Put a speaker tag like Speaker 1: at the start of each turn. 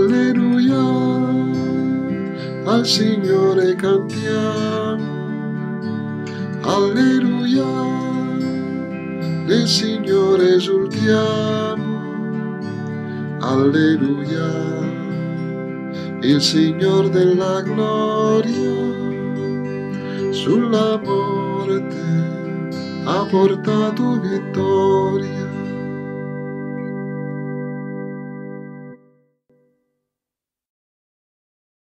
Speaker 1: Alleluia, al Signore cantiamo. Alleluia, nel Signore esultiamo. Alleluia, il Signor della gloria sulla morte ha portato vittoria.